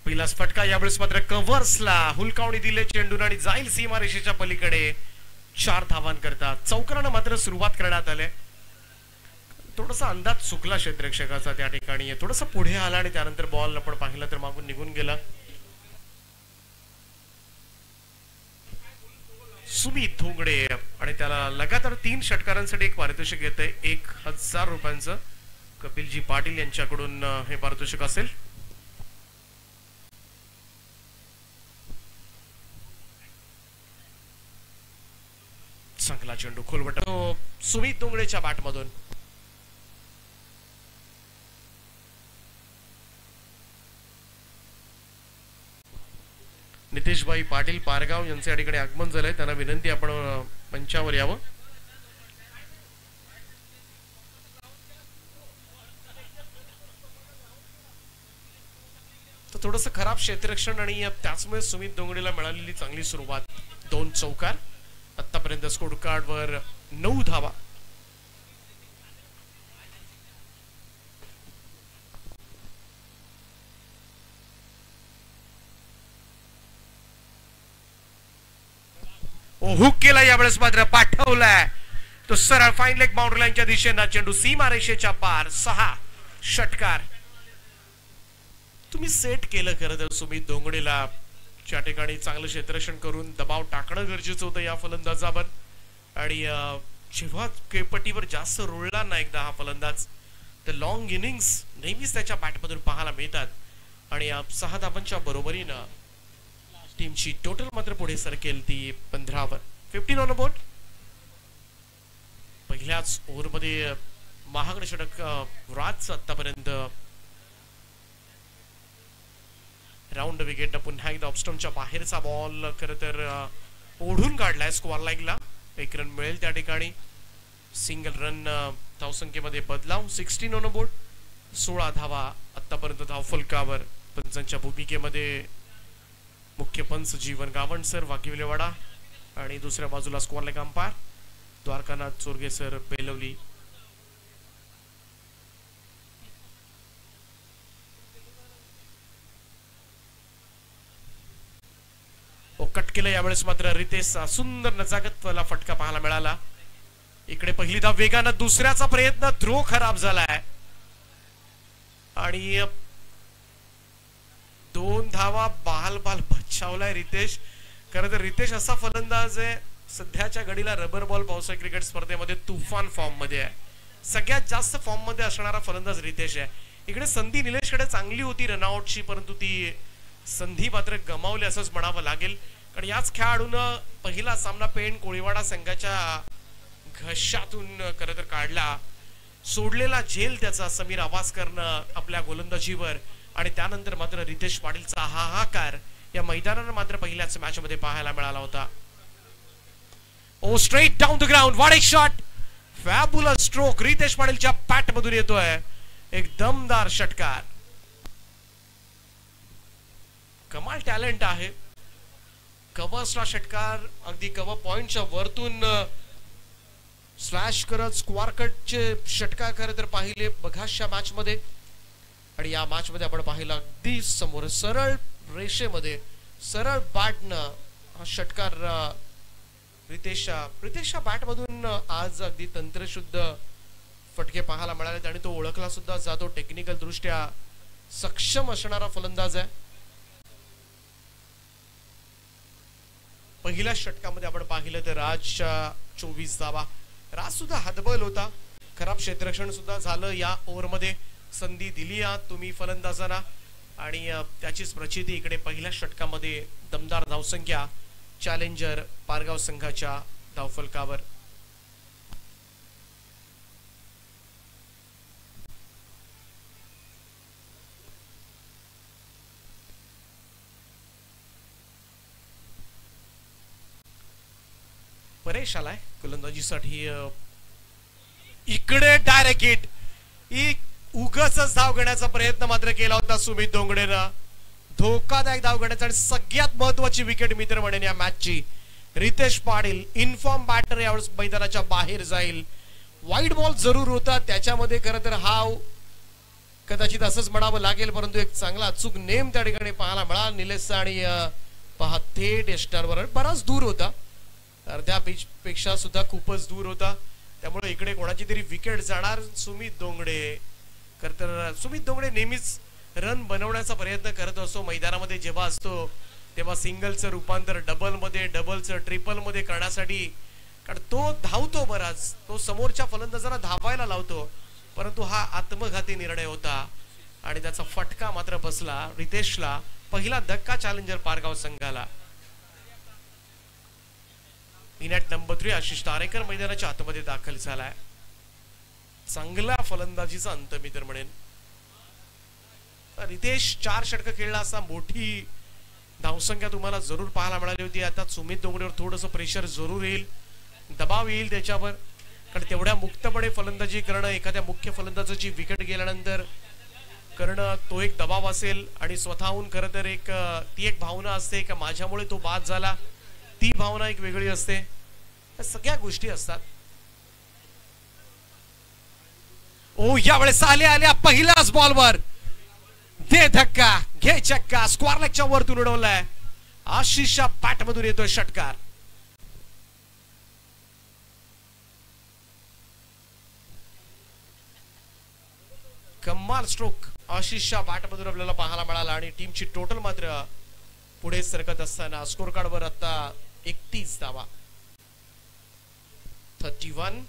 पहिलाच फटका यावेळेस मात्र कव्हर्सला हुलकावणी दिले चेंडून आणि जाईल सीमारेषेच्या पलीकडे 4 धावांकरता. चौकारानं मात्र सुरुवात करण्यात आले. थोडासा अंदाज चुकला क्षेत्ररक्षकाचा त्या ठिकाणी. थोडासा पुढे आला आणि त्यानंतर बॉल आपण पाहिलं तर मागून निघून गेला. सुमित धोंगडे आणि त्याला लगातार 3 षटकारांसाठी एक पारितोषिक येते 1000 रुपयांचं. कपिलजी पाटील यांच्याकडून हे पारितोषिक असेल. चांगला चेंडू खोलवट सुमित धोंगडेच्या बॅटमधून. नितेशभाई पाटील पारगाव यांचे या ठिकाणी आगमन झालंय. त्यांना विनंती आपण मंचावर यावं. तर थोडंसं खराब क्षेत्ररक्षण आणि त्याचमुळे सुमित धोंगडेला मिळालेली चांगली सुरुवात. 2 चौकार. आतापर्यंत स्कोर कार्डवर 9 धावा. हुक केला यावेळेस मात्र पाठवलाय तो सरळ फाईन लेग बाउंड्री लाईनच्या दिशेनं. चेंडू सीमारेषेच्या पार. 6 षटकार. तुम्ही सेट केलं खरं तर सुमित धोंगडेला. त्या ठिकाणी चांगलं क्षेत्ररक्षण करून दबाव टाकणं गरजेचं होतं या फलंदाजावर. आणि जेव्हा केपटीवर जास्त रुळला ना एकदा हा फलंदाज तर लॉंग इनिंग्स नेहमीच त्याच्या बॅटमधून पाहायला मिळतात. आणि 6 धावांच्या बरोबरीनं टीमची टोटल मात्र पुढे सरकेल ती 15 वर. 15 ऑन बोर्ड. पहिल्याच ओव्हरमध्ये महागड षटक राज आतापर्यंत. राऊंड विकेट पुन्हा एकदा ऑफस्टंपच्या बाहेरचा बॉल खरं तर ओढून काढलाय स्क्वेअर लाईनला. 1 रन मिळेल त्या ठिकाणी. सिंगल रन धावसंख्येमध्ये बदलाव. 16 ऑन बोर्ड. 16 धावा आतापर्यंत धावफलकावर. पंचांच्या भूमिकेमध्ये मुख्य पंच जीवन गावणसर वाघिवलेवाडा आणि दुसऱ्या बाजूला square leg umpire Dwarkanath Chorge sir Belavali. Cut केलं यावेळेस मात्र रितेशचा सुंदर नजाकतला फटका पाहायला मिळाला. इकडे पहिली धाव वेगानं. दुसऱ्याचा प्रयत्न थ्रो खराब झालाय आणि 2 धावा बाल बचावलाय रितेश. खरं तर रितेश असा फलंदाज आहे सध्याच्या घडीला रबर बॉल पावसाळी क्रिकेट स्पर्धेमध्ये तुफान फॉर्म मध्ये आहे. सगळ्यात जास्त फॉर्म मध्ये असणारा फलंदाज रितेश आहे. इकडे संधी निलेशकडे चांगली होती रनआउटची परंतु ती संधी मात्र गमावली असंच म्हणावं लागेल. कारण याच खेळाडूनं पहिला सामना पेण कोळीवाडा संघाच्या घशातून खरं तर काढला. सोडलेला झेल त्याचा समीर आवासकरनं आपल्या गोलंदाजीवर. आणि त्यानंतर मात्र रितेश पाटीलचा हाहाकार या मैदानानं मात्र पहिल्याच मॅच मध्ये पाहायला मिळाला होता. Oh straight down the ground. What a shot. Fabulous stroke Ritesh पाटीलच्या बॅट मधून येतोय. एक दमदार षटकार. कमाल टॅलेंट आहे. कव्हर्सला षटकार अगदी कव्हर पॉइंटच्या वरतून स्लॅश करत स्क्वेअर कटचे षटकार खरं तर पाहिले बघाशा मॅच मध्ये. आणि या मॅच मध्ये आपण पाहिलं अगदी समोर सरळ रेषेमध्ये सरळ बॅटनं हा षटकार रितेशच्या बॅट मधून आज अगदी तंत्रशुद्ध फटके पाहायला मिळाले. आणि तो ओळखला सुद्धा जातो. टेक्निकल दृष्ट्या सक्षम असणारा फलंदाज आहे. पहिल्या षटकामध्ये आपण पाहिलं तर राजच्या 24 धावा. राज सुद्धा हातबल होता. खराब क्षेत्ररक्षण सुद्धा झालं या ओव्हरमध्ये. संधी दिली तुम्ही फलंदाजांना आणि त्याचीच प्रचिती इकडे पहिल्या षटकामध्ये दमदार धावसंख्या चॅलेंजर पारगाव संघाच्या धावफलकावर. परेश आलाय गोलंदाजीसाठी. इकडे डायरेक्ट हिट. उगाच धाव घेण्याचा प्रयत्न मात्र केला होता सुमित धोंगडेनं. धोकादायक धाव घेण्याचा आणि सगळ्यात महत्वाची विकेट मित्र म्हणेन या मॅचची. रितेश पाटील इनफॉर्म बॅटर यावेळेस मैदानाच्या बाहेर जाईल. वाईड बॉल जरूर होता त्याच्यामध्ये. खरं तर हाव कदाचित असंच म्हणावं लागेल, परंतु एक चांगला अचूक नेम त्या ठिकाणी पाहायला मिळाला निलेशचा आणि पहा थेट एस्टारवर बराच दूर होता, अर्ध्या पिच पेक्षा सुद्धा खूपच दूर होता. त्यामुळे इकडे कोणाची तरी विकेट जाणार. सुमित दोंगडे तर सुमित दोंगडे नेहमीच रन बनवण्याचा प्रयत्न करत असतो मैदानामध्ये. जेव्हा असतो तेव्हा सिंगलचं रूपांतर डबलमध्ये, डबलचं ट्रिपलमध्ये करण्यासाठी, कारण तो धावतो बराच, तो समोरच्या फलंदाजाला धावायला लावतो, परंतु हा आत्मघाती निर्णय होता आणि त्याचा फटका मात्र बसला रितेशला. पहिला धक्का चॅलेंजर पारगाव संघाला. इनॅट नंबर 3 आशिष तारेकर मैदानाच्या आतमध्ये दाखल झालाय. चांगल्या फलंदाजीचा अंत मी तर म्हणेन. रितेश 4 षटक खेळला असता मोठी धावसंख्या तुम्हाला जरूर पाहायला मिळाली होती. आता सुमित दोंगडेवर थोडंसं प्रेशर जरूर येईल, दबाव येईल त्याच्यावर, कारण तेवढ्या मुक्तपणे फलंदाजी करणं, एखाद्या मुख्य फलंदाजाची विकेट गेल्यानंतर करणं, तो एक दबाव असेल. आणि स्वतःहून खरं तर ती एक भावना असते की माझ्यामुळे तो बाद झाला, ती भावना एक वेगळी असते. या सगळ्या गोष्टी असतात. ओ यावेळेस आल्या पहिल्याच बॉलवर दे धक्का, घे चक्का, स्क्वेअर लेगच्या वरतून उडवलाय. आशिषच्या बॅट मधून येतोय षटकार. कमाल स्ट्रोक आशिषच्या बॅट मधून आपल्याला पाहायला मिळाला आणि टीमची टोटल मात्र पुढे सरकत असताना स्कोर कार्ड वर आता 31 धावा. 31.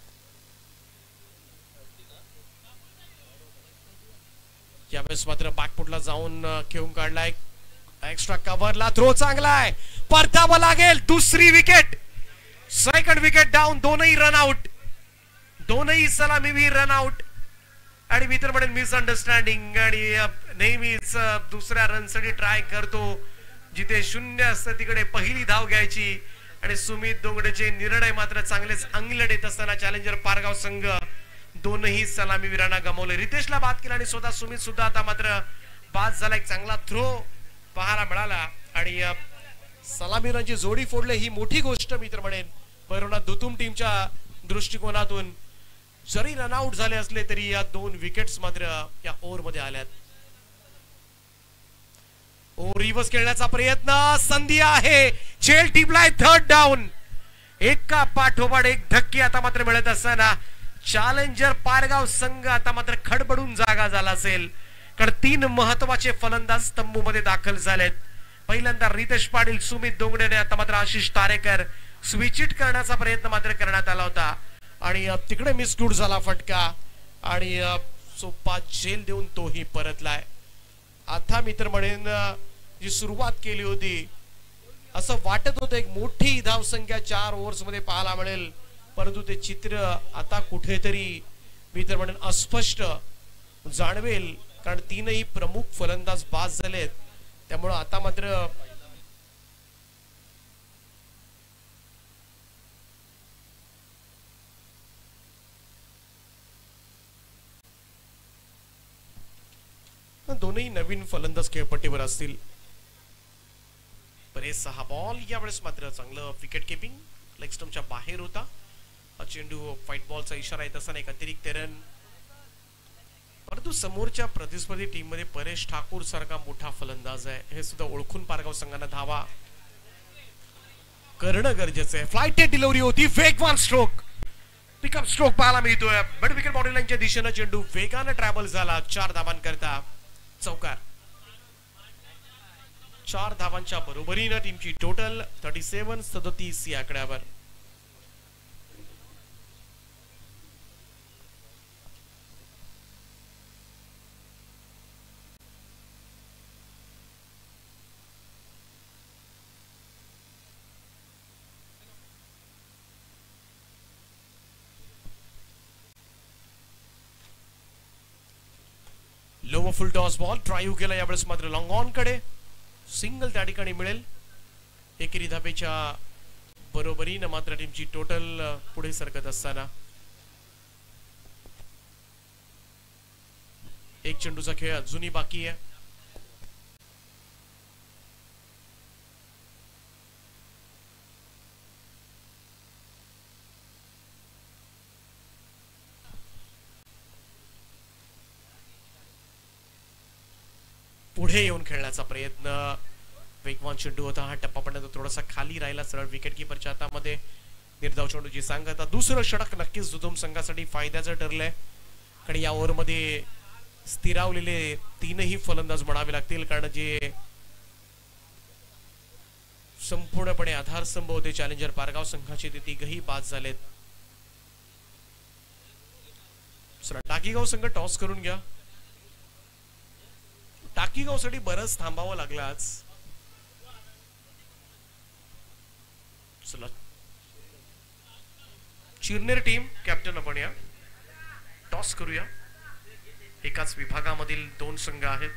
यावेळेस मात्र बॅकफुटला जाऊन खेळून काढलाय. एक्स्ट्रा कव्हरला थ्रो चांगला आहे, परतावं लागेल. दुसरी विकेट, सेकंड विकेट डाऊन. दोनही रन आउट, दोनही सलामीवीर रन आउट. आणि मी तर म्हणेन मिसअंडरस्टँडिंग, आणि नेहमीच दुसऱ्या रनसाठी ट्राय करतो. जिथे 0 असतं तिकडे पहिली धाव घ्यायची. आणि सुमित दोंगडेचे निर्णय मात्र चांगलेच अंगलट येत असताना चॅलेंजर पारगाव संघ दोनही सलामीवीरांना गमावले. रितेशला बाद केला आणि स्वतः सुमित सुद्धा आता मात्र बाद झाला. एक चांगला थ्रो पाहायला मिळाला आणि सलामीवीरांची जोडी फोडले, ही मोठी गोष्ट मी तर म्हणेन भैरवनाथ दुतुम टीमच्या दृष्टिकोनातून. जरी रनआउट झाले असले तरी या 2 विकेट्स मात्र या ओव्हर मध्ये आल्यात. रिव्हर्स खेळण्याचा प्रयत्न, संधी आहे, झेल टिपलाय, थर्ड डाऊन. एका पाठोपाठ एक धक्के आता मात्र मिळत असताना चॅलेंजर पारगाव संघ आता मात्र खडबडून जागा झाला असेल, कारण 3 महत्वाचे फलंदाज तंबूमध्ये दाखल झालेत. पहिल्यांदा रितेश पाटील, सुमित दोंगडेने आता मात्र आशिष तारेकर स्विच इट करण्याचा प्रयत्न मात्र करण्यात आला होता आणि तिकडे मिसगुड झाला फटका आणि सोपा झेल देऊन तोही परतलाय. आता मी तर म्हणेन जी सुरुवात केली होती असं वाटत होतं एक मोठी धावसंख्या 4 ओव्हर्स मध्ये पाहायला मिळेल, परंतु ते चित्र आता कुठेतरी मी तर म्हणेन अस्पष्ट जाणवेल, कारण 3ही प्रमुख फलंदाज बाद झालेत. त्यामुळे आता मात्र दोनही नवीन फलंदाज खेळपट्टीवर असतील. बरेच 6 बॉल. यावेळेस मात्र चांगलं विकेट किपिंग, लेग स्टंपच्या बाहेर होता. चेंडू व्हाईट बॉलचा इशारा येत असताना एक अतिरिक्त रन. परंतु समोरच्या प्रतिस्पर्धी टीम मध्ये परेश ठाकूर सारखा मोठा फलंदाज आहे हे सुद्धा ओळखून पारगाव संघाने धावा करणं गरजेचं आहे. फ्लाइटेड डिलिव्हरी होती, वेगवान स्ट्रोक, पिकअप स्ट्रोक पाहायला मिळतोय. बट विकेट बाउंड्री लाईनच्या दिशेने चेंडू वेगाने ट्रॅव्हल झाला. 4 धावांकरता चौकार. 4 धावांच्या बरोबरीने टीमची टोटल 37 या आकड्यावर. Lower full toss ball drive केला. यावेळेस मात्र लॉंग ऑन कडे सिंगल त्या ठिकाणी मिळेल. एकेरी धाबेच्या बरोबरीने मात्र टीमची टोटल पुढे सरकत असताना एक चेंडूचा खेळ अजूनही बाकी आहे. पुढे येऊन खेळण्याचा प्रयत्न, वेगवान चेंडू होता, हा टप्पा पडण्याचा थोडासा खाली राहिला, सरळ विकेट किपरच्या हातामध्ये निर्धाव चेंडूची सांगता. दुसरं षटक नक्कीच दुधुम संघासाठी फायद्याचं ठरलंय, कारण या ओव्हरमध्ये स्थिरावलेले तीनही फलंदाज म्हणावे लागतील, कारण जे संपूर्णपणे आधारस्तंभ होते चॅलेंजर पारगाव संघाचे ते तिघही बाद झालेत. टाकीगाव संघ टॉस करून घ्या. टाकीगाव साठी बरंच थांबावं लागलं आज. चला चिरनेर टीम कॅप्टन आपण या टॉस करूया. एकाच विभागामधील दोन संघ आहेत.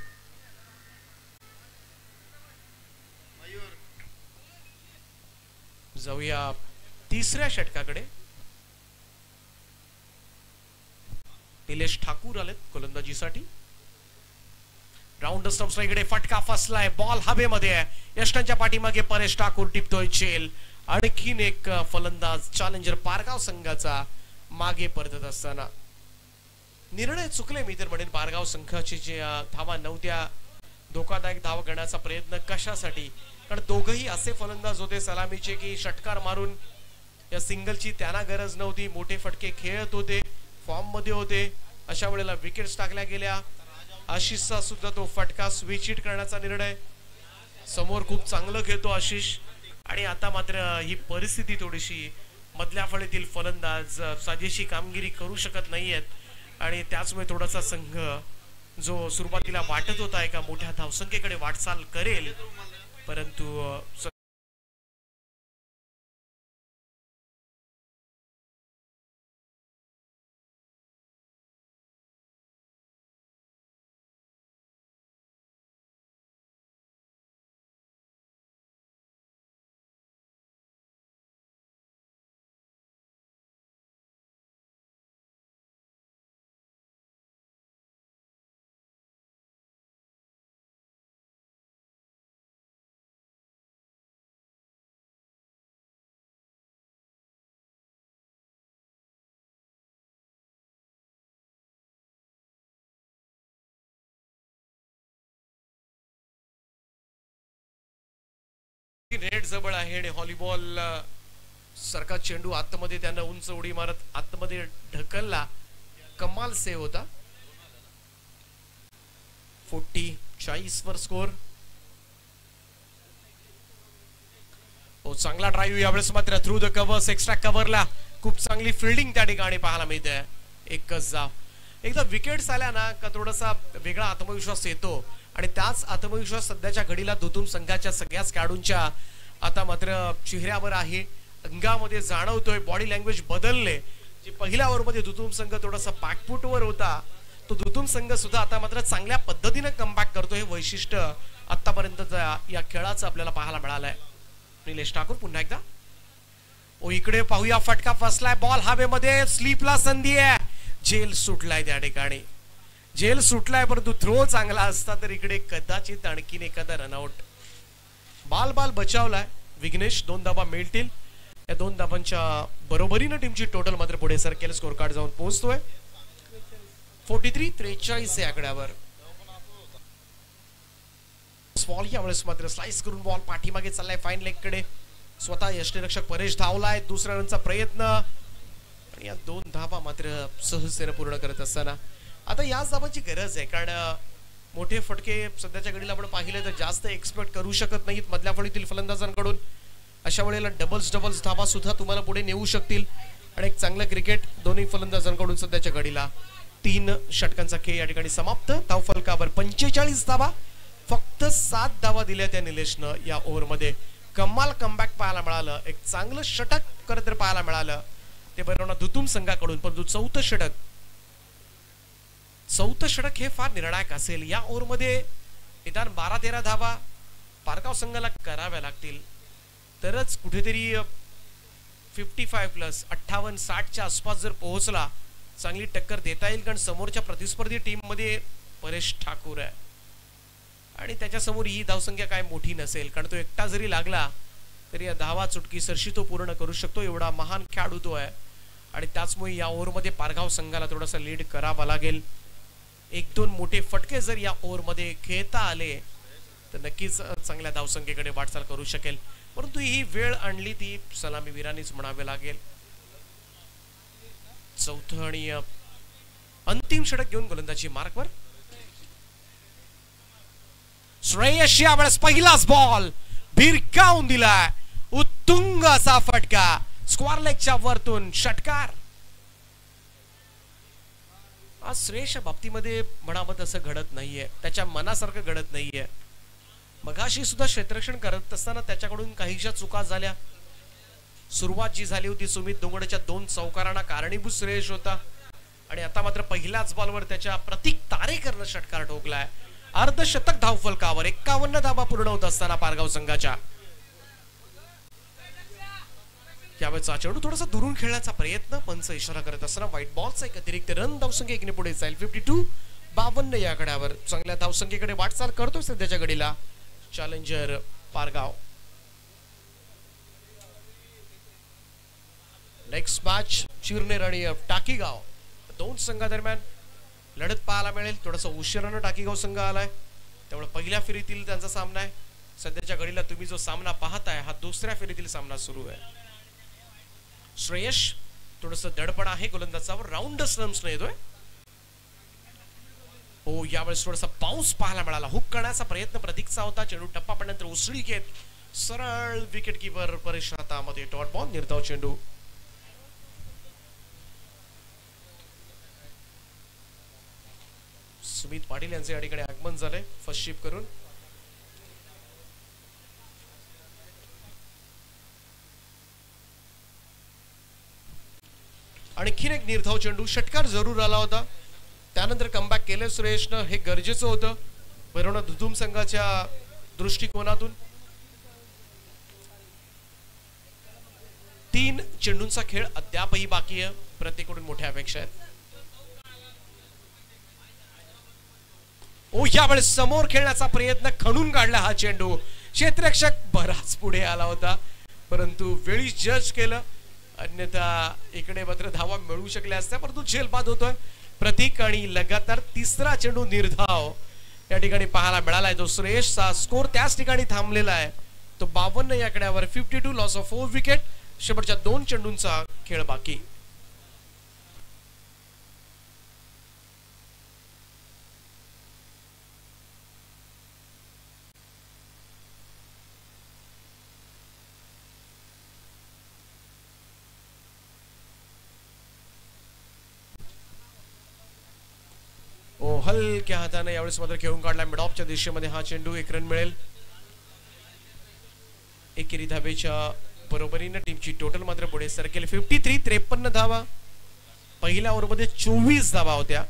जाऊया तिसऱ्या षटकाकडे. निलेश ठाकूर आलेत गोलंदाजीसाठी. राऊंड स्टंप्सला इकडे फटका फसलाय, बॉल हवेमध्ये आहे. यष्टांच्या पाठीमागे परेश ठाकूर टिपतोय झेल. आणखीन एक फलंदाज चॅलेंजर पारगाव संघाचा मागे परतत असताना निर्णय चुकले मी तर म्हणेन. पारगाव संघाची जे धावा नव्हत्या, धोकादायक धावा करण्याचा प्रयत्न कशासाठी, कारण दोघही असे फलंदाज होते सलामीचे की षटकार मारून या सिंगलची त्यांना गरज नव्हती. मोठे फटके खेळत होते, फॉर्म मध्ये होते. अशा वेळेला विकेट्स टाकल्या गेल्या. आशिषचा सुद्धा तो फटका स्विच हिट करण्याचा निर्णय. समोर खूप चांगलं खेळतो आशिष, आणि आता मात्र ही परिस्थिती थोडीशी मधल्या फळीतील फलंदाज साजेशी कामगिरी करू शकत नाहीयेत, आणि त्याचमुळे थोडासा संघ जो सुरुवातीला वाटत होता एका मोठ्या धावसंख्येकडे वाटचाल करेल, परंतु नेट जवळ आहे आणि व्हॉलीबॉल सारखा चेंडू आतमध्ये त्यानं उंच उडी मारत आतमध्ये ढकलला. कमाल सेव होता. 40-40 वर स्कोर. चांगला ड्राईव्ह यावेळेस मात्र थ्रू द कव्हर्स. एक्स्ट्रा कव्हरला खूप चांगली फिल्डिंग त्या ठिकाणी पाहायला मिळते. एकच जाव. एकदा विकेट्स आल्या ना का थोडासा वेगळा आत्मविश्वास येतो, आणि त्याच आत्मविश्वास सध्याच्या घडीला दुधुम संघाच्या सगळ्याच खेळाडूंच्या आता मात्र चेहऱ्यावर आहे, अंगामध्ये जाणवतोय. बॉडी लँग्वेज बदलले. जे पहिल्या ओव्हरमध्ये दुधुम संघ थोडासा बॅकफुटवर होता, तो दुधुम संघ सुद्धा आता मात्र चांगल्या पद्धतीने कमबॅक करतो. हे वैशिष्ट्य आतापर्यंत या खेळाचं आपल्याला पाहायला मिळालंय. निलेश ठाकूर पुन्हा एकदा. इकडे पाहूया, फटका फसलाय, बॉल हवेमध्ये, स्लीपला संधी आहे. झेल सुटलाय त्या ठिकाणी. झेल सुटलाय, परंतु थ्रो चांगला असता तर इकडे कदाचित आणखीन एखादा रनआउट. बाल बचावलाय विघ्नेश. 2 धावा मिळतील. या 2 धावांच्या बरोबरीने टीमची टोटल मात्र पुढे सरकेल. स्कोर कार्ड जाऊन पोहोचतोय 43-43 या आकड्यावर. बॉल यावेळेस मात्र स्लाइस करून बॉल पाठीमागे चाललाय फाईन लेग कडे. स्वतः यष्टीरक्षक परेश धावलाय. दुसऱ्या रनचा प्रयत्न, आणि या 2 धावा मात्र सहजतेने पूर्ण करत असताना आता याच धावांची गरज आहे, कारण मोठे फटके सध्याच्या घडीला आपण पाहिले तर जास्त एक्सपेक्ट करू शकत नाहीत मधल्या फळीतील फलंदाजांकडून. अशा वेळेला डबल्स धावा सुद्धा तुम्हाला पुढे नेऊ शकतील, आणि एक चांगलं क्रिकेट दोन्ही फलंदाजांकडून सध्याच्या घडीला. 3 षटकांचा खेळ या ठिकाणी समाप्त. धावफलकावर 45 धावा. फक्त 7 धावा दिल्या त्या निलेशनं या ओव्हरमध्ये. कमाल कमबॅक पाहायला मिळालं. एक चांगलं षटक खरं तर पाहायला मिळालं ते बरोबर दुधुम संघाकडून, परंतु चौथं षटक हे फार निर्णायक असेल. या ओव्हरमध्ये निदान 12-13 धावा पारगाव संघाला कराव्या लागतील, तरच कुठेतरी 55+, 58-60च्या आसपास जर पोहोचला चांगली टक्कर देता येईल. कारण समोरच्या प्रतिस्पर्धी टीम मध्ये परेश ठाकूर आहे, आणि त्याच्यासमोर ही धावसंख्या काय मोठी नसेल, कारण तो एकटा जरी लागला तरी या धावा चुटकी सरशी तो पूर्ण करू शकतो. एवढा महान खेळाडू तो आहे, आणि त्याचमुळे या ओव्हरमध्ये पारगाव संघाला थोडासा लीड करावा लागेल. एक दोन मोठे फटके जर या ओव्हरमध्ये खेळता आले तर नक्कीच चांगल्या धावसंख्येकडे वाटचाल करू शकेल, परंतु ही वेळ आणली ती सलामीवीरांनीच म्हणावे लागेल. चौथं आणि अंतिम षटक घेऊन गोलंदाजी मार्कवर. श्रेयस यावेळेस पहिलाच बॉल भिरकावून दिलाय, उत्तुंग असा फटका, स्क्वेअर लेगच्या वरतून षटकार. आज श्रेयसच्या बाबतीमध्ये म्हणावं तसं घडत नाहीये, त्याच्या मनासारखं घडत नाहीये. मगाशी सुद्धा क्षेत्ररक्षण करत असताना त्याच्याकडून काहीशा चुका झाल्या. सुरुवात जी झाली होती सुमित दोंगडेच्या 2 चौकारांना कारणीभूत श्रेयस होता, आणि आता मात्र पहिल्याच बॉलवर त्याच्या प्रतीक तारेकरनं षटकार ठोकलाय. अर्धशतक धावफलकावर 51 धावा पूर्ण होत असताना पारगाव संघाच्या. यावेळेचा चेंडू थोडासा दुरून खेळण्याचा प्रयत्न, पंच इशारा करत असताना व्हाईट बॉलचा एक अतिरिक्त रन. धावसंख्या 1 ने पुढे जाईल. 52 या आकड्यावर चांगल्या धावसंख्येकडे वाटचाल करतोय सध्याच्या घडीला challenger Pargaon. Next match Chirner आणि टाकीगाव, 2 संघादरम्यान लढत पाहायला मिळेल. थोडासा उशिरानं टाकीगाव संघ आलाय, त्यामुळे पहिल्या फेरीतील त्यांचा सामना आहे. सध्याच्या घडीला तुम्ही जो सामना पाहताय हा दुसऱ्या फेरीतील सामना सुरू आहे. श्रेयस थोडस दडपण आहे गोलंदाजावर, राऊंडच रन्स येतोय. हो, यावेळेस थोडासा पाऊस पाहायला मिळाला. हुक करण्याचा प्रयत्न प्रतीकचा होता, चेंडू टप्पा पडल्यानंतर उसळी घेत सरळ विकेट किपर परेश हातामध्ये डॉट बॉल. निर्धाव चेंडू. सुमित पाटील यांचे अडीकडे आगमन झाले फर्स्ट शिप करून. आणखीन एक निर्धाव चेंडू, षटकार जरूर आला होता, त्यानंतर कमबॅक केलं श्रेयसनं, हे गरजेचं होतं बरोना दुधुम संघाच्या दृष्टिकोनातून. 3 चेंडूंचा खेळ अद्यापही बाकी आहे, प्रत्येकडून मोठ्या अपेक्षा आहेत. ओ, यावेळेस समोर खेळण्याचा प्रयत्न, खणून काढला हा चेंडू. क्षेत्ररक्षक बराच पुढे आला होता, परंतु वेळी जज केलं, अन्यथा इकडे मात्र धावा मिळू शकल्या असत्या, परंतु झेलबाद होतोय प्रतीक. आणि लगातार तिसरा चेंडू निर्धाव या ठिकाणी पाहायला मिळालाय. तो श्रेयसचा स्कोर त्याच ठिकाणी थांबलेला आहे, तो 52 या आकड्यावर. 52 लॉस ऑफ 4 विकेट. शेवटच्या 2 चेंडूंचा खेळ बाकी. हलक्या हाताने यावेळेस मात्र खेळून काढला मिड ऑफच्या दिशेमध्ये हा चेंडू. 1 रन मिळेल. एकेरी धावेच्या बरोबरीने टीमची टोटल मात्र पुढे सरकेल. 53 धावा. पहिल्या ओव्हरमध्ये 24 धावा होत्या,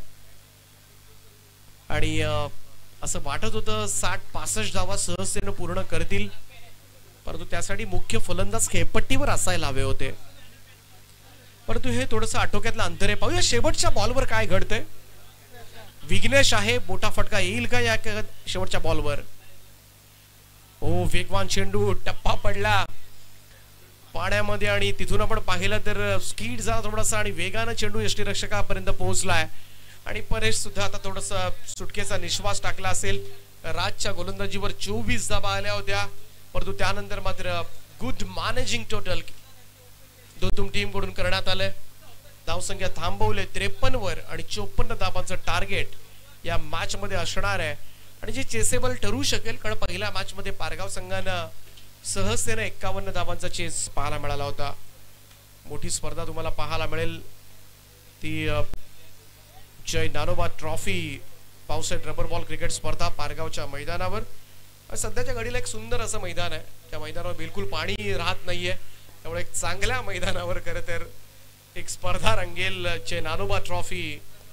आणि असं वाटत होतं 60-65 धावा सहजतेने पूर्ण करतील, परंतु त्यासाठी मुख्य फलंदाज खेळपट्टीवर असायला हवे होते. परंतु हे थोडंसं आटोक्यातलं अंतर आहे. पाहूया शेवटच्या बॉलवर काय घडतंय. विघ्नेश आहे, मोठा फटका येईल का या शेवटच्या बॉलवर. ओ, वेगवान चेंडू, टप्पा पडला पाण्यामध्ये, आणि तिथून आपण पाहिलं तर स्पीड झाला थोडासा, आणि वेगानं चेंडू यष्टीरक्षकापर्यंत पोहोचलाय. आणि परेश सुद्धा आता थोडासा सुटकेचा निश्वास टाकला असेल. राजच्या गोलंदाजीवर 24 धावा आल्या होत्या, परंतु त्यानंतर मात्र गुड मॅनेजिंग टोटल दोतुम टीम कडून करण्यात आलंय. धावसंख्या थांबवले 53 वर, आणि 54 धावांचं टार्गेट या मॅच मध्ये असणार आहे, आणि जे चेसेबल ठरू शकेल, कारण पहिल्या मॅच मध्ये पारगाव संघानं सहजतेने 51 धावांचा चेस पाहायला मिळाला होता. मोठी स्पर्धा तुम्हाला पाहायला मिळेल ती जय नानोबा ट्रॉफी पावसाळ्यात रबर बॉल क्रिकेट स्पर्धा पारगावच्या मैदानावर. सध्याच्या घडीला एक सुंदर असं मैदान आहे, त्या मैदानावर बिलकुल पाणी राहत नाहीये, त्यामुळे एक चांगल्या मैदानावर खरं तर एक स्पर्धा रंगेल. जय नानोबा ट्रॉफी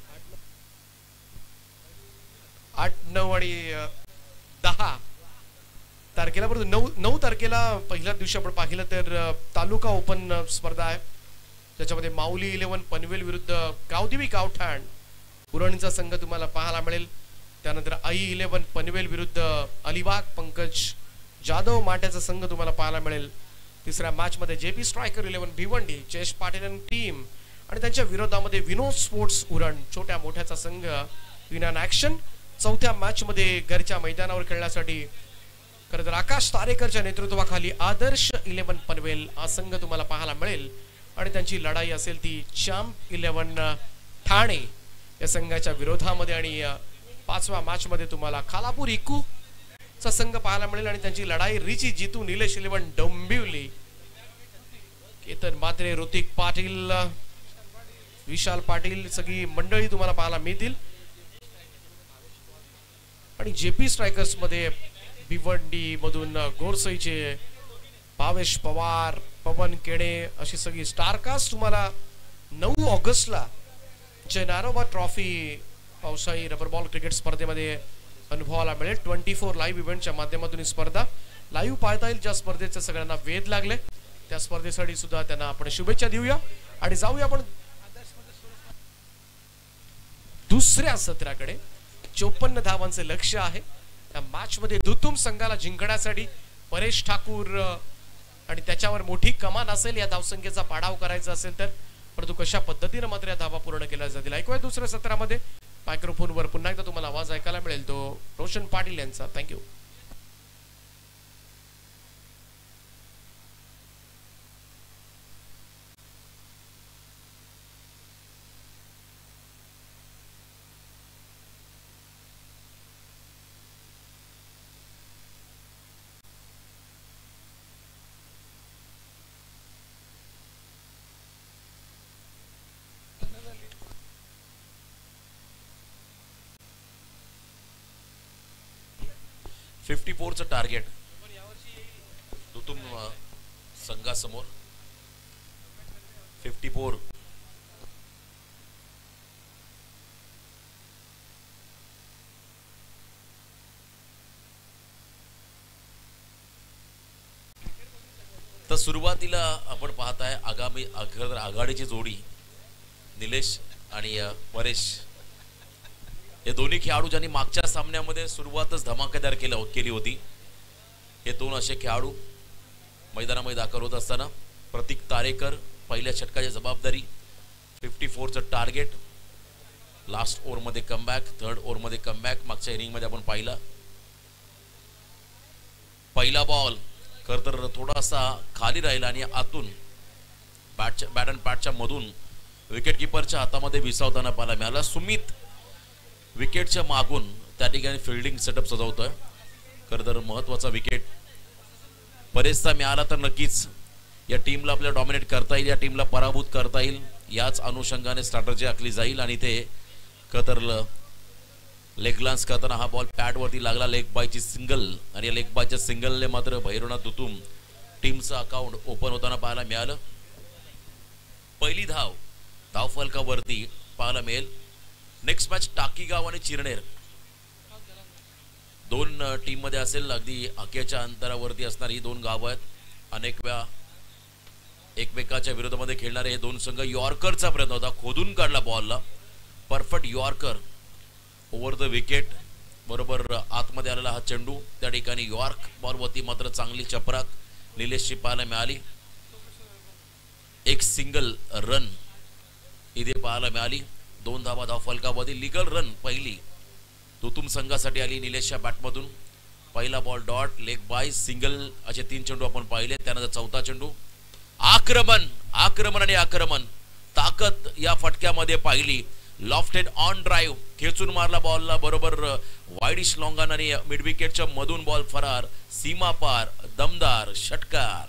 8, 9 आणि 10 तारखेला, परंतु 9 तारखेला पहिल्या दिवशी आपण पाहिलं तर तालुका ओपन स्पर्धा आहे, ज्याच्यामध्ये माऊली 11 पनवेल विरुद्ध गावदेवी गावठाण उरणचा संघ तुम्हाला पाहायला मिळेल. त्यानंतर आई 11 पनवेल विरुद्ध अलिबाग पंकज जाधव माट्याचा संघ तुम्हाला पाहायला मिळेल. तिसऱ्या मॅच मध्ये JP striker 11 Bhiwandi Jayesh Patil team, आणि त्यांच्या विरोधामध्ये विनोद स्पोर्ट्स उरण छोट्या मोठ्याचा संघ इन अन ॲक्शन. चौथ्या मॅच मध्ये घरच्या मैदानावर खेळण्यासाठी खरं तर आकाश तारेकरच्या नेतृत्वाखाली आदर्श 11 पनवेल हा संघ तुम्हाला पाहायला मिळेल आणि त्यांची लढाई असेल ती चॅम्प 11 ठाणे या संघाच्या विरोधामध्ये. आणि 5व्या मॅच मध्ये तुम्हाला खालापूर इकू चा संघ पाहायला मिळेल आणि त्यांची लढाई रिची जितू निलेश 11 डोंबिवली, केतन मात्रे, ऋतिक पाटील, विशाल पाटील सगळी मंडळी तुम्हाला पाहायला मिळतील. आणि जेपी स्ट्रायकर्स मध्ये भिवंडी मधून गोरसईचे भावेश पवार, पवन केडे अशी सगळी स्टारकास्ट तुम्हाला 9 ऑगस्टला जयनारोबा ट्रॉफी पावसाळी रबर बॉल क्रिकेट स्पर्धेमध्ये अनुभवाला मिळेल. 24 लाईव्ह इव्हेंटच्या माध्यमातून ही स्पर्धा लाईव्ह पाहता येईल. ज्या स्पर्धेचे सगळ्यांना वेध लागले त्या स्पर्धेसाठी सुद्धा त्यांना आपण शुभेच्छा देऊया आणि जाऊया आपण दुसऱ्या सत्राकडे. 54 धावांचे लक्ष आहे या मॅच मध्ये. दुतुम संघाला जिंकण्यासाठी परेश ठाकूर आणि त्याच्यावर मोठी कमान असेल या धावसंख्येचा पाडाव करायचा असेल तर, परंतु कशा पद्धतीने मात्र या धावा पूर्ण केल्या जातील ऐकूया दुसऱ्या सत्रामध्ये. मायक्रोफोनवर पुन्हा एकदा तुम्हाला आवाज ऐकायला मिळेल तो रोशन पाटील यांचा. थँक्यू. चं टार्गेट दुतुम संघासमोर. 54 तर सुरुवातीला आपण पाहताय आगामी आघाडीची जोडी निलेश आणि परेश हे दोन्ही खेळाडू ज्यांनी मागच्या सामन्यामध्ये सुरुवातच धमाकेदार केली होती. हे दोन असे खेळाडू मैदानामध्ये दाखल होत असताना प्रतीक तारेकर पहिल्या षटकाची जबाबदारी. 54चं टार्गेट. लास्ट ओव्हरमध्ये कमबॅक, थर्ड ओव्हरमध्ये कमबॅक मागच्या इनिंगमध्ये आपण पाहिला. पहिला बॉल खरं तर थोडासा खाली राहिला आणि आतून बॅट अँड पॅटच्या मधून विकेट किपरच्या हातामध्ये विसावताना पाहायला मिळाला. सुमित विकेटच्या मागून त्या ठिकाणी फिल्डिंग सेटअप सजवतोय. खरं तर महत्वाचा विकेट परेशचा मिळाला तर नक्कीच या टीमला आपल्याला डॉमिनेट करता येईल, या टीमला पराभूत करता येईल. याच अनुषंगाने स्ट्रॅटर्जी आखली जाईल आणि ते खरं तर लेग ग्लान्स करताना हा बॉल पॅडवरती लागला. लेग बायची सिंगल आणि या लेग बायच्या सिंगलने मात्र भैरवनाथ दुतुम टीमचं अकाउंट ओपन होताना पाहायला मिळालं. पहिली धाव फलकावरती पाहायला मिळेल. नेक्स्ट मॅच टाकीगाव आणि चिरनेर दोन टीम मध्ये असेल. अगदी आक्याच्या अंतरावरती असणारी ही दोन गावं आहेत. अनेक वेळा एकमेकाच्या विरोधामध्ये खेळणारे हे दोन संघ. यॉर्करचा प्रयत्न होता, खोदून काढला बॉलला. Perfect yorker over the wicket. बरोबर आतमध्ये आलेला हा चेंडू. त्या ठिकाणी यॉर्क बॉलवरती मात्र चांगली चपराक निलेशची पाहायला मिळाली. एक सिंगल रन इथे पाहायला मिळाली. 2 धावा धावफलकावरती. लिगल रन पहिली दुतुम संघासाठी आली निलेशच्या बॅटमधून. पहिला ball dot, leg bye, single असे 3 चेंडू आपण पाहिले. त्यानंतर चौथा चेंडू. आक्रमण आणि आक्रमण. ताकद या फटक्यामध्ये पाहिली. लॉफ्टेड ऑन ड्राईव्ह खेचून मारला बॉलला. बरोबर वाईडिश लॉंगन आणि मिड विकेटच्या मधून बॉल फरार. सीमा पार, दमदार षटकार.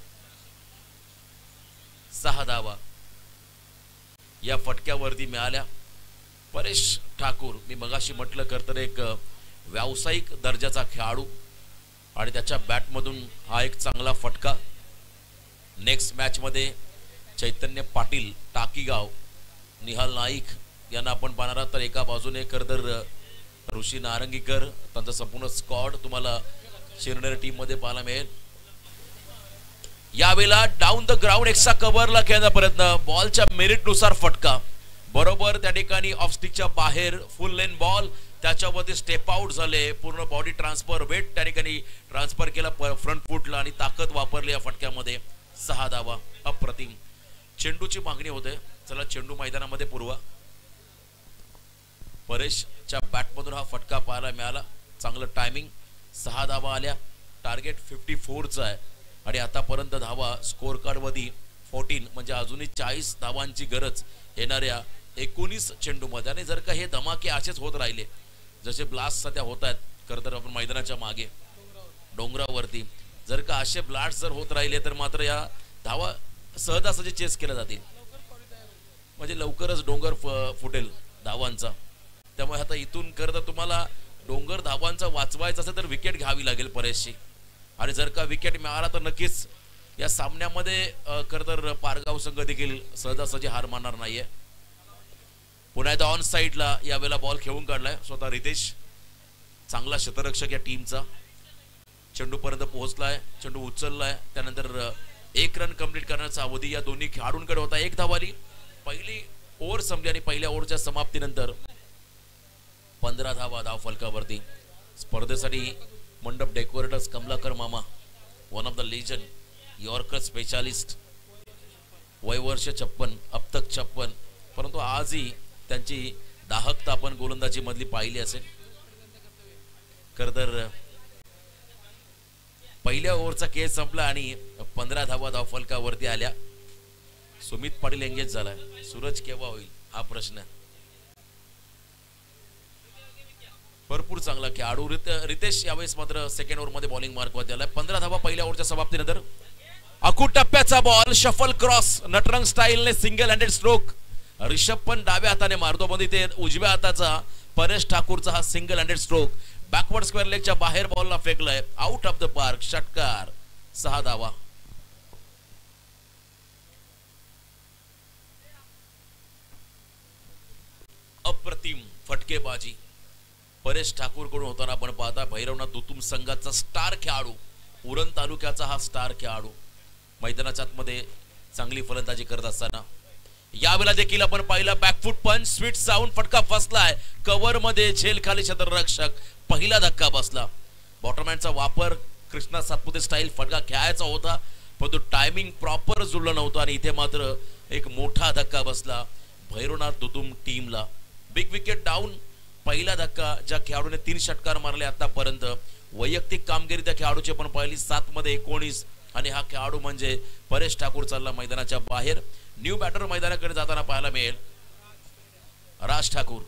6 धावा या फटक्यावरती मिळाल्या. परेश ठाकूर मी मगाशी म्हटलं करतर एक व्यावसायिक दर्जाचा खेळाडू आणि त्याच्या बॅटमधून हा एक चांगला फटका. नेक्स्ट मॅच मध्ये चैतन्य पाटील टाकीगाव, निहाल नाईक यांना आपण पाहणार आहात. तर एका बाजूने करतर ऋषी नारंगीकर, त्यांचा संपूर्ण स्क्वॉड तुम्हाला शिरनेर टीम मध्ये पाहायला मिळेल. यावेळेला डाऊन द ग्राउंड एक्स्ट्रा कव्हरला खेळण्याचा प्रयत्न. बॉलच्या मेरिट नुसार फटका. बरोबर त्या ठिकाणी ऑफ स्टिकच्या बाहेर फुल लेन बॉल. त्याच्यावरती स्टेप आउट झाले. पूर्ण बॉडी ट्रान्सफर, वेट त्या ठिकाणी ट्रान्सफर केला फ्रंट फुटला आणि ताकद वापरली या फटक्यामध्ये. 6 धावा. अप्रतिम. चेंडूची मागणी होते. चला चेंडू मैदानामध्ये पुरवा. परेशच्या बॅटमधून हा फटका पाहायला मिळाला. चांगलं टायमिंग. 6 धावा आल्या. टार्गेट 54चं आहे आणि आतापर्यंत धावा स्कोअर कार्ड मध्ये 14 म्हणजे अजूनही 40 धावांची गरज येणाऱ्या 19 चेंडूमध्ये. आणि जर का हे धमाके असेच होत राहिले जसे ब्लास्ट सध्या होत आहेत खरं तर आपण मैदानाच्या मागे डोंगरावरती जर का असे ब्लास्ट जर होत राहिले तर मात्र या धावा सहजासहजी चेस केल्या जातील. म्हणजे लवकरच डोंगर फुटेल धावांचा. त्यामुळे आता इथून खरं तर तुम्हाला डोंगर धावांचा वाचवायचा असेल तर विकेट घ्यावी लागेल परेशची. आणि जर का विकेट मिळाला तर नक्कीच या सामन्यामध्ये खरं तर पारगाव संघ देखील सहजासहजी हार मानणार नाहीये. पुन्हा एकदा ऑन साईडला यावेळेला बॉल खेळून काढलाय स्वतः रितेश. चांगला शतरक्षक या टीमचा. चेंडू पर्यंत पोहोचलाय. चेंडू उचललाय. त्यानंतर 1 रन कंप्लीट करण्याचा अवधी या दोन्ही खेळाडूंकडे होता. 1 धाव आली. पहिली ओव्हर संपली आणि पहिल्या ओव्हरच्या समाप्तीनंतर 15 धावा धाव फलकावरती. स्पर्धेसाठी मंडप डेकोरेटर्स कमलाकर मामा, one of the legend, yorker specialist, वय वर्ष 56, अब तक 56. परंतु आजही त्यांची दाहकता आपण गोलंदाजी मधली पाहिली असेल. खरं तर पहिल्या ओव्हरचा खेळ संपला आणि 15 धावा धाव फलकावरती आल्या. सुमित पाटील एंगेज झालाय. सूरज केव्हा होईल हा प्रश्न. भरपूर चांगला खेळाडू रितेश यावेळेस मात्र सेकंड ओव्हर मध्ये बॉलिंग मार्कवरती आलाय. 15 धावा पहिल्या ओव्हरच्या समाप्तीनंतर. अकू टप्प्याचा बॉल शफल क्रॉस नटरंग स्टाईलने सिंगल हँडेड स्ट्रोक. रिषभ पण डाव्या हाताने मारतो पण इथे उजव्या हाताचा परेश ठाकूरचा हा single handed stroke backward square लेगच्या बाहेर बॉलला फेकलाय. Out of the park. षटकार. 6 धावा. अप्रतिम फटकेबाजी परेश ठाकूर कडून होताना आपण पाहता. भैरवनाथ दुतुम संघाचा स्टार खेळाडू, उरण तालुक्याचा हा स्टार खेळाडू मैदानाच्या आतमध्ये चांगली फलंदाजी करत असताना यावेळेला देखील आपण पाहिलं बॅकफुट पंच स्वीट साऊंड फटका फसलाय कव्हर मध्ये. झेल खाली क्षेत्ररक्षक. पहिला धक्का बसला. बॉटरमॅनचा वापर कृष्णा सातपुते स्टाईल फटका खेळायचा होता पण तो टायमिंग प्रॉपर जुळलं नव्हतं आणि इथे मात्र एक मोठा धक्का बसला भैरवनाथ दुतुम टीमला. Big wicket down. पहिला धक्का. ज्या खेळाडूने 3 षटकार मारले आतापर्यंत. वैयक्तिक कामगिरी त्या खेळाडूची पण पाहिली. 7 मध्ये 19 आणि हा खेळाडू म्हणजे परेश ठाकूर चालला मैदानाच्या बाहेर. न्यू बॅटर मैदानाकडे जाताना पाहायला मिळेल राज ठाकूर.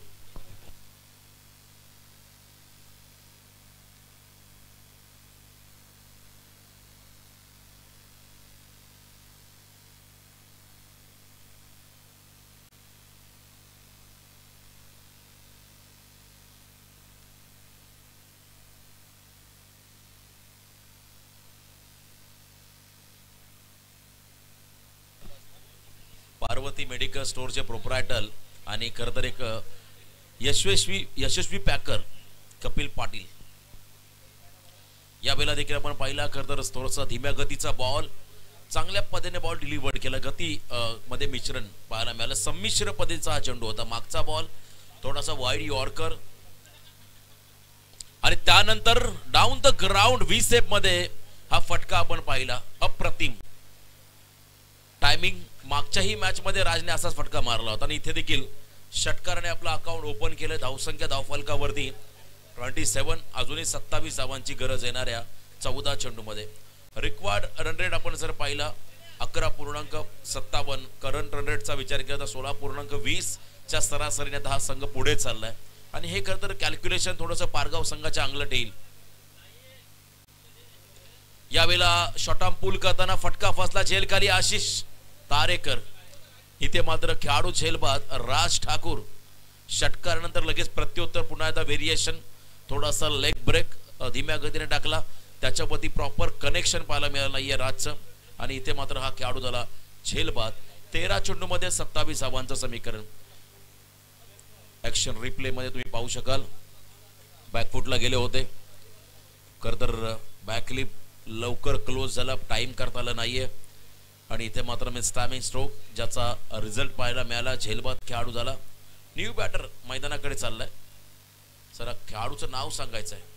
पार्वती मेडिकल स्टोअरचे प्रोप्रायटर आणि खरं तर एक यशस्वी पॅकर कपिल पाटील. यावेळेला देखील आपण पाहिला खरं तर थोडासा धीम्या गतीचा बॉल. चांगल्या पद्धतीने बॉल डिलिव्हर्ड केला. गती मध्ये मिश्रण पाहायला मिळालं. संमिश्र पद्धतीचा हा चेंडू होता. मागचा बॉल थोडासा वाईड यॉर्कर आणि त्यानंतर डाऊन द ग्राउंड व्ही सेप मध्ये हा फटका आपण पाहिला. अप्रतिम टायमिंग. मागच्याही मॅच मध्ये राजने असाच फटका मारला होता आणि इथे देखील षटकाराने आपला अकाउंट ओपन केलं. धावसंख्या धावफलकावरती 27. अजूनही 27 धावांची गरज येणाऱ्या 14 चेंडूमध्ये. रिक्वायर्ड रन रेट आपण जर पाहिला 11.57. करंट रन रेटचा विचार केला तर 16.20 च्या सरासरीने हा संघ पुढे चाललाय आणि हे खरं तर कॅल्क्युलेशन थोडंसं पारगाव संघाच्या अंगलट येईल. यावेळेला शॉर्टआर्म पूल करताना फटका फसला. झेल खाली आशिष तारेकर. इथे मात्र खेळाडू झेलबाद राज ठाकूर. षटकारानंतर लगेच प्रत्युत्तर. पुन्हा एकदा व्हेरिएशन. थोडासा लेग ब्रेक धीम्या गतीने टाकला. त्याच्यावरती प्रॉपर कनेक्शन पाहायला मिळालं नाहीये राजचं आणि इथे मात्र हा खेळाडू झाला झेलबाद. 13 चेंडूमध्ये 27 धावांचं समीकरण. ऍक्शन रिप्ले मध्ये तुम्ही पाहू शकाल बॅकफुटला गेले होते. खरं तर बॅकलिप लवकर क्लोज झाला. टाइम करता आला नाहीये आणि इथे मात्र मी स्टॅमिंग स्ट्रोक ज्याचा रिझल्ट पाहायला मिळाला. झेलबाद खेळाडू झाला. न्यू बॅटर मैदानाकडे चाललाय. सर खेळाडूचं नाव सांगायचं आहे.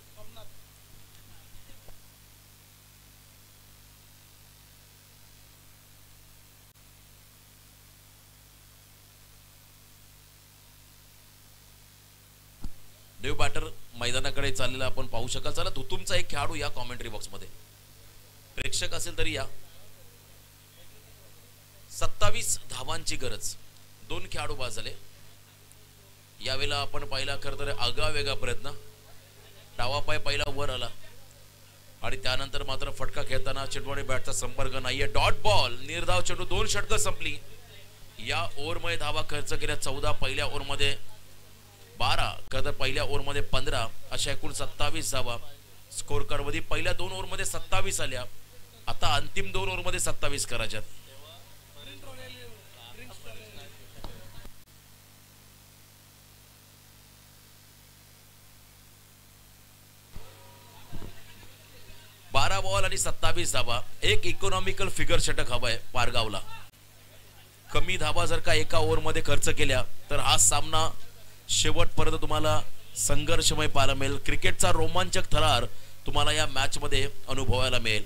न्यू बॅटर मैदानाकडे चाललेला आपण पाहू शकाल. चला धुतुमचा एक खेळाडू या कॉमेंट्री बॉक्स मध्ये, प्रेक्षक असेल तरी या. 27 धावांची गरज, 2 खेळाडू बाद झाले. यावेळेला आपण पाहिला खरं तर आगळावेगळा प्रयत्न, डावा पाय पहिला वर आला आणि त्यानंतर मात्र फटका खेळताना चेंडू आणि बॅटचा संपर्क नाहीये. डॉट बॉल, निर्धाव चेंडू, 2 षटकं संपली. या ओव्हरमध्ये धावा खर्च केल्या 14, पहिल्या ओव्हरमध्ये 12, खरं तर पहिल्या ओव्हरमध्ये 15, अशा एकूण 27 धावा स्कोर कार्ड मध्ये. पहिल्या 2 ओव्हरमध्ये 27 आल्या, आता अंतिम 2 ओव्हरमध्ये 27 करायच्यात. बॉल आणि 27 धावा, एक इकॉनॉमिकल फिगर षटक हवाय पारगावला. कमी धावा जर का एका ओव्हरमध्ये खर्च केल्या तर हा सामना शेवटपर्यंत तुम्हाला संघर्षमय पाहायला मिळेल. क्रिकेटचा रोमांचक थरार तुम्हाला या मॅच मध्ये अनुभवायला मिळेल.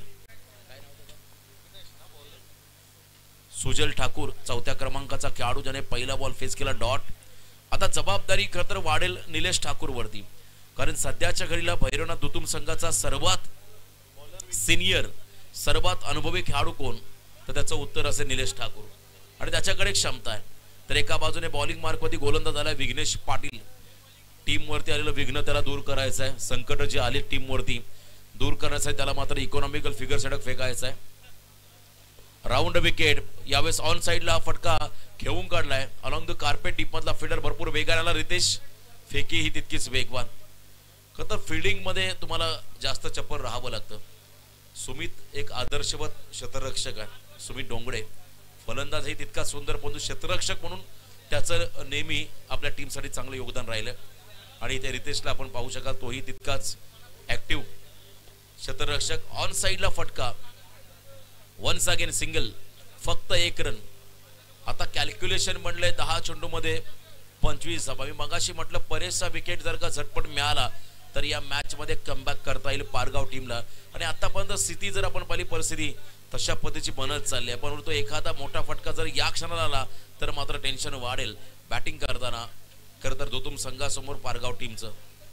सुजल ठाकूर 4थ्या क्रमांकाचा खेळाडू, ज्याने पहिला बॉल फेस केला डॉट. आता जबाबदारी खरं तर वाढेल निलेश ठाकूर वरती, कारण सध्याच्या घडीला भैरवनाथ दुतुम संघाचा सर्वात सिनियर, सर्वात अनुभवी खेळाडू कोण, तर त्याचं उत्तर असेल निलेश ठाकूर. आणि त्याच्याकडे क्षमता आहे. तर एका बाजूने बॉलिंग मार्कवरती गोलंदाज आलाय विघ्नेश पाटील. टीम वरती आलेलं विघ्न त्याला दूर करायचं आहे, संकट जे आले टीम वरती दूर करायचं आहे, त्याला मात्र इकॉनॉमिकल फिगर षटक फेकायचं आहे. राऊंड विकेट, यावेळेस ऑन साइडला फटका घेऊन काढलाय. अलॉंग द कार्पेट डीप मधला फिल्डर भरपूर वेगाने आला रितेश, फेकी ही तितकीच वेगवान. खरं तर फिल्डिंग मध्ये तुम्हाला जास्त चप्पल राहावं लागतं. सुमित एक आदर्शवत क्षेत्ररक्षक आहे, सुमित डोंगडे. फलंदाजही तितका सुंदर, परंतु क्षेत्ररक्षक म्हणून त्याचं नेहमी आपल्या टीमसाठी चांगलं योगदान राहिलं. आणि इथे रितेशला आपण पाहू शकाल, तोही तितकाच ऍक्टिव्ह क्षेत्ररक्षक. ऑन साइडला फटका, वन्स अगेन सिंगल, फक्त 1 रन. आता कॅल्क्युलेशन म्हणलंय 10 चेंडूमध्ये 25 धावा. मी मगाशी म्हटलं परेशचा विकेट जर का झटपट मिळाला तर या मॅच मध्ये कमबॅक करता येईल पारगाव टीमला. आणि आतापर्यंत स्थिती जर आपण पाहिली, परिस्थिती तशा पद्धतीची बनत चालली आहे. परंतु एखादा मोठा फटका जर या क्षणाला आला तर मात्र टेन्शन वाढेल बॅटिंग करताना खरं तर दुतुम संघासमोर पारगाव टीमचं.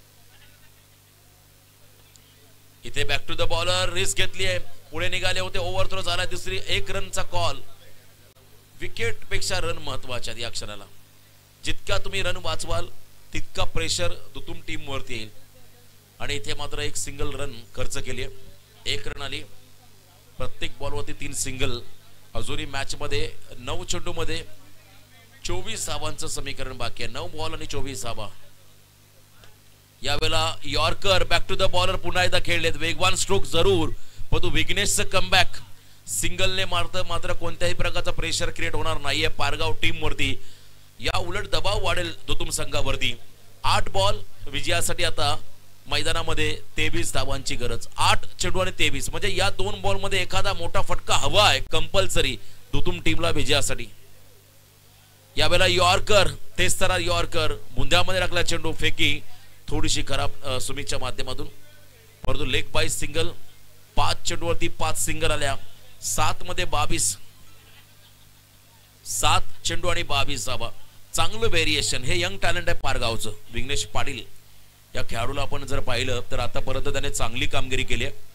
इथे back to the bowler, risk घेतली आहे, पुढे निघाले होते, ओव्हर थ्रो झाला, दुसरी 1 रनचा कॉल. विकेट पेक्षा रन महत्वाचे या क्षणाला. जितका तुम्ही रन वाचवाल तितका प्रेशर दुतुम टीम वरती येईल. आणि इथे मात्र 1 सिंगल रन खर्च केली, 1 रन आली. प्रत्येक बॉलवरती 3 सिंगल. अजूनही मॅच मध्ये 9 चेंडू मध्ये 24 धावांचं समीकरण बाकी आहे. 9 बॉल आणि 24 धावा. यावेळेला yorker, back to the bowler पुन्हा एकदा खेळलेत, वेगवान स्ट्रोक जरूर, परंतु विघ्नेशचं कमबॅक सिंगलने मात्र कोणत्याही प्रकारचा प्रेशर क्रिएट होणार नाहीये पारगाव टीम वरती. या उलट दबाव वाढेल दुतुम संघावरती. 8 बॉल विजयासाठी आता मैदानामध्ये 23 धावांची गरज. 8 चेंडू आणि 23, म्हणजे या 2 बॉल मध्ये एखादा मोठा फटका हवा आहे कंपल्सरी दुतुम टीमला विजयासाठी. यावेळेला यॉर्कर, तेच तर यॉर्कर, बुंद्यामध्ये टाकला चेंडू, फेकी थोडीशी खराब सुमितच्या माध्यमातून, परंतु लेग बाय सिंगल. 5 चेंडूवरती 5 सिंगल आल्या, 7 मध्ये 22, 7 चेंडू आणि 22 धावा. चांगलं व्हेरिएशन. हे यंग टॅलेंट आहे पारगावचं. विघ्नेश पाटील या खेळाडूला आपण जर पाहिलं तर आतापर्यंत त्याने चांगली कामगिरी केली आहे.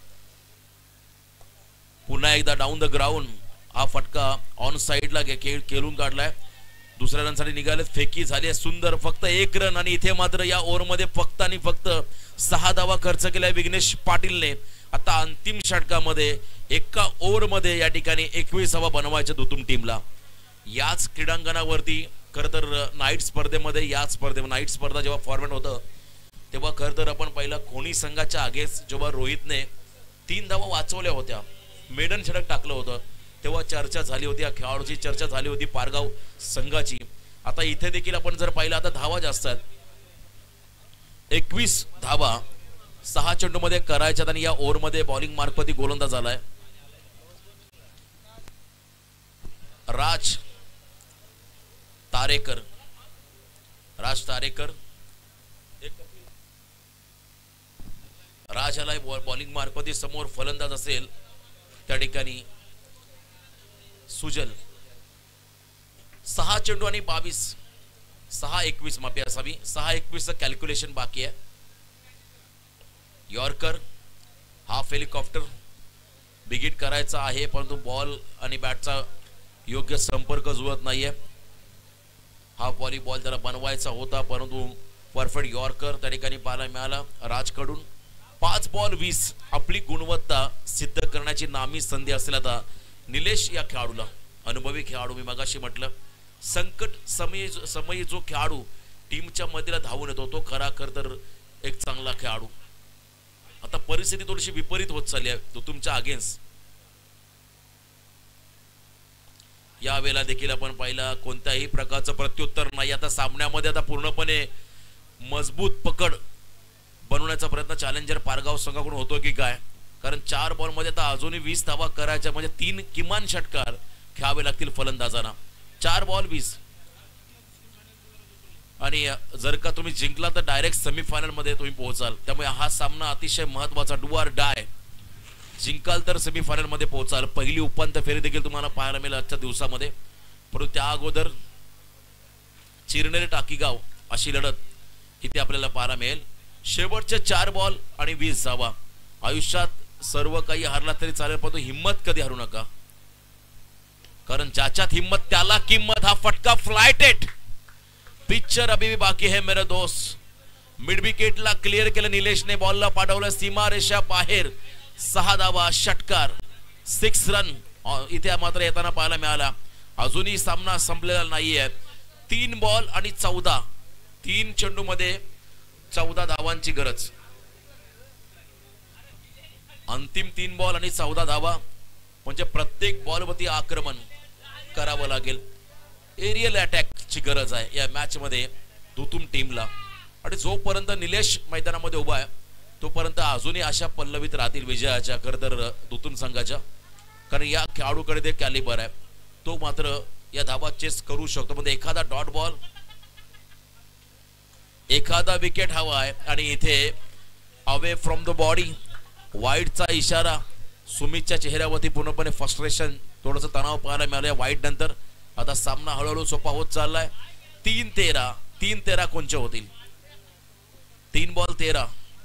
पुन्हा एकदा डाऊन द ग्राउंड हा फटका ऑन साइडला खेळून काढलाय. दुसऱ्या रनसाठी निघाले, फेकी झाली सुंदर, फक्त 1 रन. आणि इथे मात्र या ओव्हरमध्ये फक्त आणि फक्त 6 धावा खर्च केलाय विघ्नेश पाटीलने. आता अंतिम षटकामध्ये एका ओव्हरमध्ये या ठिकाणी 21 धावा बनवायच्या दुतुम टीमला. याच क्रीडांगणावरती खरं तर नाईट स्पर्धेमध्ये, नाईट स्पर्धा जेव्हा फॉर्मॅट होतं तेव्हा खरं तर आपण पहिला खोणी संघाच्या आगेस जेव्हा रोहितने 3 धावा वाचवल्या होत्या, मेडन षटक टाकलं होतं, तेव्हा चर्चा झाली होती, या खेळाडूची चर्चा झाली होती पारगाव संघाची. आता इथे देखील आपण जर पाहिलं, आता धावा जास्त आहेत, 21 धावा 6 चेंडू मध्ये करायच्यात. आणि या ओव्हर मध्ये बॉलिंग मार्फत गोलंदाज झालाय राज तारेकर. राज आलाय बॉलिंग मार्फत. समोर फलंदाज असेल त्या ठिकाणी सुजल. 6 चेंडू आणि 22. 6-21 माफी असावी, 6-21 कॅल्क्युलेशन बाकी आहे. यॉर्कर हाफ हेलिकॉप्टर बिगिट करायचा आहे, परंतु बॉल आणि बॅटचा योग्य संपर्क जुळत नाहीये. हा व्हॉलीबॉल त्याला बनवायचा होता, परंतु परफेक्ट यॉर्कर त्या ठिकाणी पाहायला मिळाला राजकडून. 5 बॉल 20 आपली गुणवत्ता सिद्ध करण्याची नामी संधी असेल आता निलेश या खेळाडूला. अनुभवी खेळाडू, मी मगाशी म्हटलं संकट समयी जो खेळाडू टीमच्या मध्येला धावून येतो तो खरा तर एक चांगला खेळाडू. आता परिस्थिती थोडीशी विपरीत होत चालली आहे तो तुमच्या अगेन्स्ट. या वेळेला देखील आपण पाहिला कोणत्याही प्रकारचं प्रत्युत्तर नाही. आता सामन्यामध्ये आता पूर्णपणे मजबूत पकड बनवण्याचा प्रयत्न चॅलेंजर पारगाव संघाकडून होतो की काय, कारण 4 बॉल मध्ये आता अजूनही 20 धावा करायच्या, म्हणजे 3 किमान षटकार खेळावे लागतील फलंदाजांना. 4 बॉल 20 आणि जर का तुम्ही जिंकला तर डायरेक्ट सेमीफायनल मध्ये तुम्ही पोहोचाल. त्यामुळे हा सामना अतिशय महत्वाचा, डू ऑर डाय. जिंकाल तर सेमीफायनल मध्ये पोहोचाल. पहिली उपांत्य फेरी देखील तुम्हाला पाहायला मिळेल आजच्या दिवसामध्ये, परंतु त्या अगोदर चिरनेर टाकीगाव अशी लढत इथे आपल्याला पाहायला मिळेल. शेवटचे 4 बॉल आणि 20 धावा. आयुष्यात सर्व काही हरला तरी चालेल, परंतु हिम्मत कधी हरू नका, कारण ज्याच्यात हिम्मत त्याला किंमत. हा फटका फ्लायटेट पिक्चर अभी भी बाकी है मेरे दोस्त. मिड विकेटला क्लिअर केलं निलेशने, बॉलला पाठवलं सीमा रेषा बाहेर. 6 धावा, षटकार, 6 रन इथे मात्र येताना पाहायला मिळाला. अजूनही सामना संपलेला नाहीये. 3 बॉल आणि 14, 3 चेंडू मध्ये 14 धावांची गरज. अंतिम 3 बॉल आणि 14 धावा म्हणजे प्रत्येक बॉलवरती आक्रमण करावं लागेल. एरियल अटॅकची गरज आहे या मॅच मध्ये दुतुम टीमला. आणि जोपर्यंत निलेश मैदानामध्ये उभा आहे तोपर्यंत अजूनही अशा पल्लवीत राहतील विजयाच्या खरतर दुतुम संघाच्या, कारण या खेळाडूकडे ते कॅलिबर आहे. तो मात्र या धावा चेस करू शकतो. म्हणजे एखादा डॉट बॉल, एखादा विकेट हवा आहे. आणि इथे अवे फ्रॉम द बॉडी वाईडचा इशारा. सुमितच्या चेहऱ्यावरती पूर्णपणे फ्रस्ट्रेशन, थोडस तणाव पाहायला मिळालं वाईट नंतर. आता सामना हळूहळू सोपा होत चाललाय. 3-13 कोणचे होतील. 3 बॉल 13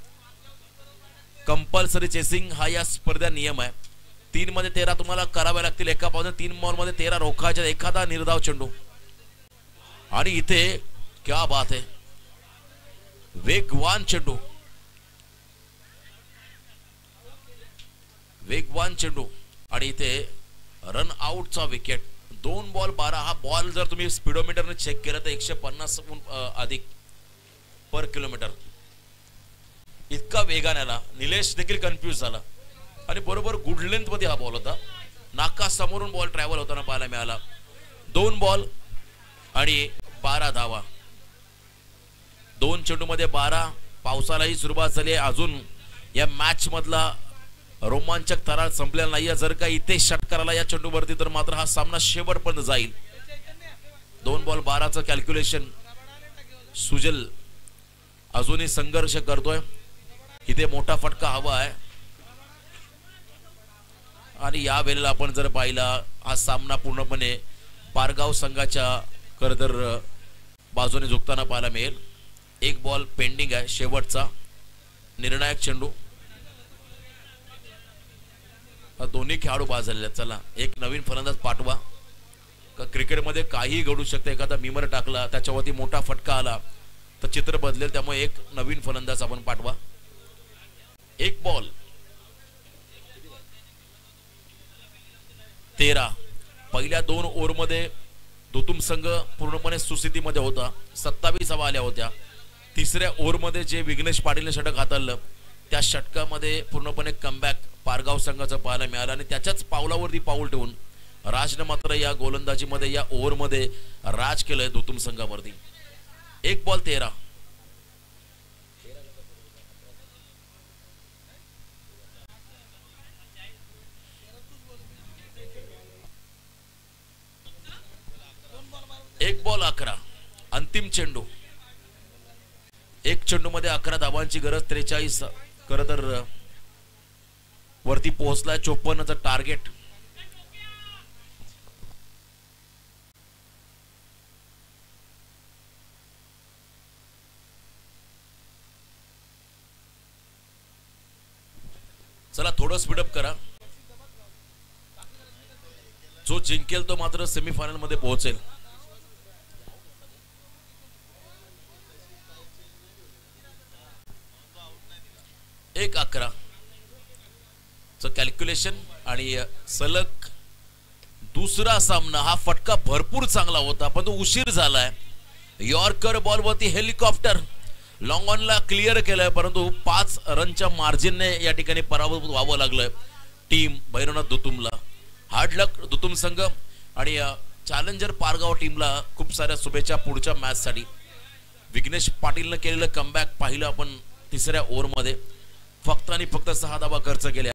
कंपल्सरी चेसिंग हा या स्पर्धा नियम आहे. 3 मध्ये 13 तुम्हाला करावे लागतील एका पासून. 3 बॉल मध्ये 13 रोखायचे. एखादा निर्धाव चेंडू आणि इथे क्या बात आहे, वेगवान चेंडू, वेगवान चेंडू आणि इथे रन आउटचा विकेट. 2 बॉल 12. हा बॉल जर तुम्ही स्पीडोमीटरने चेक केलं तर 150 अधिक पर किलोमीटर इतका वेगाने आला. निलेश देखील कन्फ्यूज झाला आणि बरोबर गुड लेंथ मध्ये हा बॉल होता. नाका समोरून बॉल ट्रॅव्हल होताना पाहायला मिळाला. 2 बॉल आणि 12 धावा. 2 चेंडू मध्ये 12. पावसालाही सुरुवात झाली आहे. अजून या मॅच मधला रोमांचक थरार संपलेला नाहीये. जर का इथे षटकाराला या चेंडूवरती तर मात्र हा सामना शेवटपर्यंत जाईल. 2 बॉल 12चं कॅल्क्युलेशन. सुजल अजूनही संघर्ष करतोय. इथे मोठा फटका हवा आहे. आणि या वेळेला आपण जर पाहिला हा सामना पूर्णपणे पारगाव संघाच्या खरतर बाजूने झुकताना पाहायला मिळेल. 1 बॉल पेंडिंग आहे, शेवटचा निर्णायक चेंडू. दोन्ही खेळाडू बाद झालेले आहेत. चला एक नवीन फलंदाज पाठवा. क्रिकेटमध्ये काही घडू शकते. एखादा मिमर टाकला त्याच्यावरती मोठा फटका आला तर चित्र बदलेल. त्यामुळे एक नवीन फलंदाज आपण पाठवा. 1 बॉल 13. पहिल्या 2 ओव्हरमध्ये दुतुम संघ पूर्णपणे सुस्थितीमध्ये होता. 27 धावा आल्या होत्या. 3ऱ्या ओव्हरमध्ये जे विघ्नेश पाटीलने षटक हाताळलं त्या षटकामध्ये पूर्णपणे कमबॅक पारगाव संघाचं पाहायला मिळालं. आणि त्याच्याच पावलावरती पाऊल ठेवून राजनं मात्र या गोलंदाजीमध्ये या ओव्हरमध्ये राज केलंय दुतुम संघावरती. 1 बॉल 13. एक बॉल 11 अंतिम चेंडू. 1 चेंडू मध्ये 11 धावांची गरज. 43 खरं तर वरती पोहोचलाय. 54चं टार्गेट. चला थोडं स्पीडअप करा. जो जिंकेल तो मात्र सेमीफायनल मध्ये पोहोचेल. एक 11 कॅल्क्युलेशन आणि सलग दुसरा सामना. हा फटका भरपूर चांगला होता पण तो उशीर झालाय. यॉर्कर बॉलवरती हेलिकॉप्टर लॉंग ऑनला क्लिअर केलंय परंतु 5 रनच्या मार्जिनने या ठिकाणी पराभूत व्हावं लागलंय टीम भैरवनाथ दुतुमला. हार्ड लक दुतुम संघ आणि चॅलेंजर पारगाव टीमला खूप साऱ्या शुभेच्छा पुढच्या मॅच साठी. विघ्नेश पाटीलनं केलेलं कमबॅक पाहिलं आपण तिसऱ्या ओव्हरमध्ये. फक्त आणि फक्त 6 धावा खर्च केल्या.